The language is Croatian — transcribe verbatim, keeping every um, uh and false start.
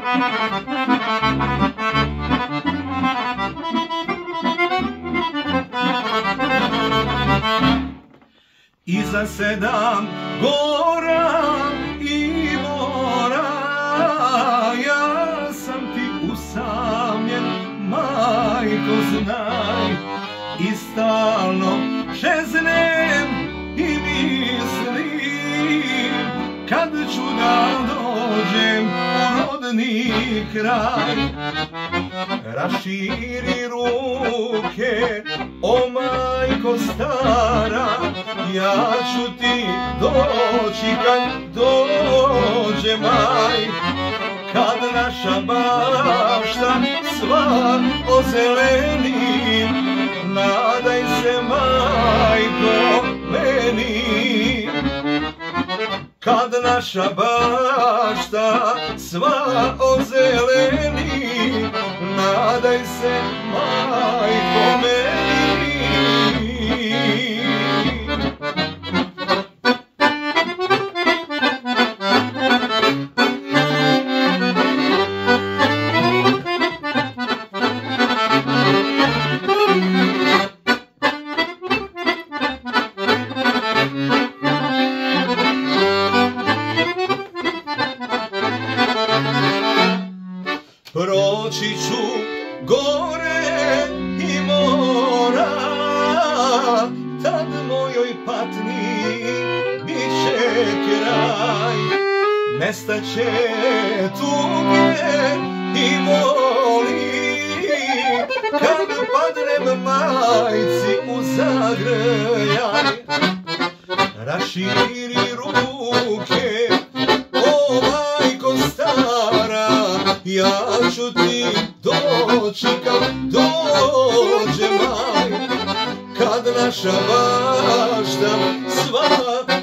Iza sedam gora i mora, ja sam ti usamljen, majko znaj. I stalno žeznem i mislim, kad ću da dođem u rodni kraj. Raširi ruke, o majko stara, ja ću ti doći kad dođe maj. Kad naša bašta sva ozeleni, nadaj se majko meni. Kad naša bašta sva ozeleni, nadaj se majko meni. Proći ću gore i mora, tad mojoj patnji biće kraj. Nestaće tuge i boli, kad padnem majci u zagrljaj. Raširi ruke, o majko stara, ja ću ti doći kad dođe maj. Kad naša bašta sva